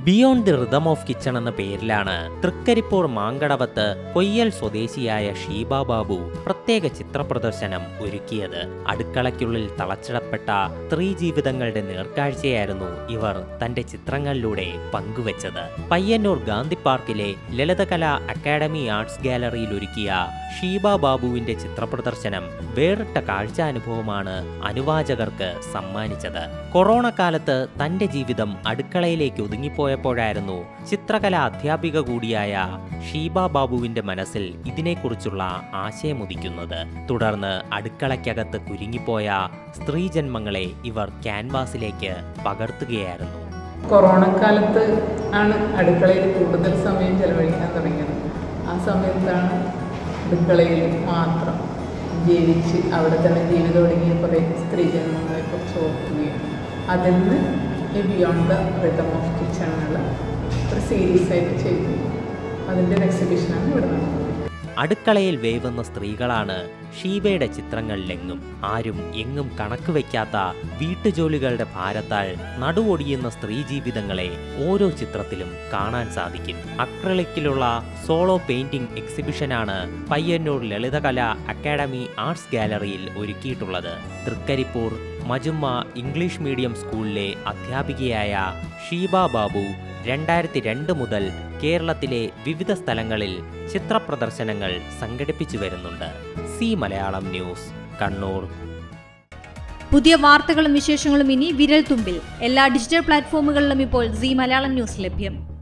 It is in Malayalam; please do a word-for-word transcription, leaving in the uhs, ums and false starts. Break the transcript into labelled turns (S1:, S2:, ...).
S1: Beyond the rhythm of kitchen എന്ന പേരിലാണ് തൃക്കരിപ്പൂർ മാങ്കടവത്ത് കൊയ്യൽ സ്വദേശിയായ ഷീബ ബാബു പ്രത്യേക ചിത്ര പ്രദർശനം ഒരുക്കിയത്. അടുക്കളയ്ക്കുള്ളിൽ തളച്ചിടപ്പെട്ട സ്ത്രീ ജീവിതങ്ങളുടെ നേർക്കാഴ്ചയായിരുന്നു ഇവർ തന്റെ ചിത്രങ്ങളിലൂടെ പങ്കുവച്ചത്. പയ്യന്നൂർ ഗാന്ധി പാർക്കിലെ ലളിതകലാ അക്കാദമി ആർട്സ് ഗാലറിയിൽ ഒരുക്കിയ ഷീബ ബാബുവിന്റെ ചിത്രപ്രദർശനം വേറിട്ട കാഴ്ചാനുഭവമാണ് അനുവാചകർക്ക് സമ്മാനിച്ചത്. കൊറോണ കാലത്ത് തന്റെ ജീവിതം അടുക്കളയിലേക്ക് ഒതുങ്ങിപ്പോയപ്പോഴായിരുന്നു ചിത്രകലാ അധ്യാപിക കൂടിയായ ഷീബ ബാബുവിന്റെ മനസ്സിൽ ഇതിനെക്കുറിച്ചുള്ള ആശയമുദിക്കുന്നത്. തുടർന്ന് അടുക്കളയ്ക്കകത്ത് കുരുങ്ങിപ്പോയ സ്ത്രീജന്മങ്ങളെ ഇവർ ക്യാൻവാസിലേക്ക് പകർത്തുകയായിരുന്നു.
S2: കൊറോണ കാലത്ത് ആണ് അടുക്കളയിൽ കൂടുതൽ സമയം ചെലവഴിക്കാൻ തുടങ്ങിയത്. ആ സമയത്താണ് അടുക്കളയിൽ മാത്രം ജീവിച്ച് അവിടെ തന്നെ ജീവിതം തുടങ്ങിയ കുറേ സ്ത്രീജന്മങ്ങളെ കുറിച്ച് ഓർക്കുകയും അതിൽ നിന്ന് ഈ beyond the rhythm of kitchen എന്നുള്ള ഒരു സീരീസായിട്ട് ചെയ്തു. അതിൻ്റെ ഒരു എക്സിബിഷനാണ് ഇവിടെ നടന്നത്.
S1: അടുക്കളയിൽ വേവുന്ന സ്ത്രീകളാണ് ഷീബയുടെ ചിത്രങ്ങളിലെങ്ങും. ആരും എങ്ങും കണക്ക് വയ്ക്കാത്ത വീട്ടുജോലികളുടെ ഭാരത്താൽ നടുവൊടിയുന്ന സ്ത്രീ ജീവിതങ്ങളെ ഓരോ ചിത്രത്തിലും കാണാൻ സാധിക്കും. അക്രലിക്കിലുള്ള സോളോ പെയിന്റിംഗ് എക്സിബിഷനാണ് പയ്യന്നൂർ ലളിതകലാ അക്കാദമി ആർട്സ് ഗാലറിയിൽ ഒരുക്കിയിട്ടുള്ളത്. തൃക്കരിപ്പൂർ മജുമ്മ ഇംഗ്ലീഷ് മീഡിയം സ്കൂളിലെ അധ്യാപികയായ ഷീബ ബാബു രണ്ടായിരത്തി രണ്ട് മുതൽ കേരളത്തിലെ വിവിധ സ്ഥലങ്ങളിൽ ചിത്രപ്രദർശനങ്ങൾ സംഘടിപ്പിച്ചു വരുന്നുണ്ട്. C Malayalam news, Kannur.
S3: പുതിയ വാർത്തകളും വിശേഷങ്ങളും ഇനി വിരൽ തുമ്പിൽ. എല്ലാ ഡിജിറ്റൽ പ്ലാറ്റ്ഫോമുകളിലും ഇപ്പോൾ സി മലയാളം ന്യൂസ് ലഭ്യം.